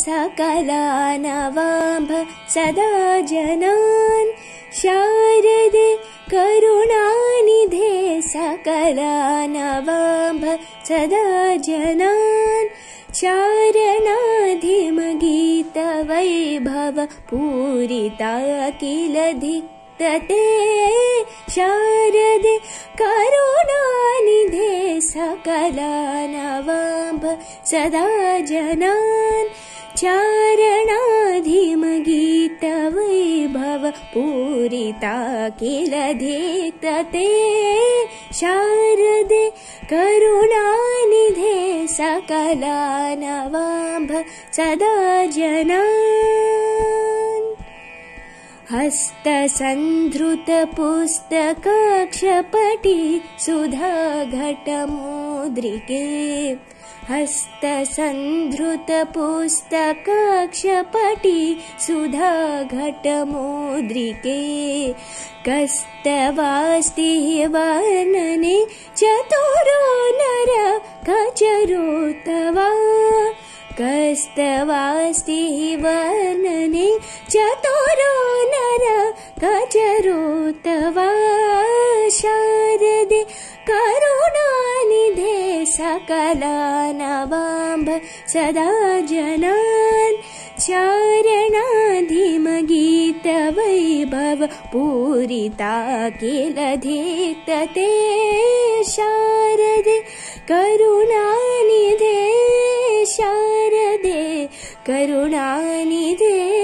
सकलानवाम्भ सदा जनान् शारदे करुणानिधे सकलानवाम्भ सदा जनान् चारणाधिमगीतवैभव पूरिता किल धिक्तते शारदे करुणानिधे सकलानवाम्भ सदा जनान् चारणाधिमगीतवैभव पूरिता किल धिक्तते शारदे करुणानिधे सकलानवाम्भ सदा जनान् हस्तसन्धृतपुस्तकक्षपटी सुधाघटमुद्रिके हस्तसन्धृतपुस्तकक्षपटी सुधाघटमुद्रिके कस्तवास्ति वर्णने चतुरो नर खचरोतवा कस्तवास्ति वर्णने चतुरो नर खचरोतवा शारदे करुणानिधे सकलानवाम्भ सदा जनान् चारणाधिमगीतवैभव पूरिता किल धिक्तते शारदे करुणानिधे शारदे करुणानिधे।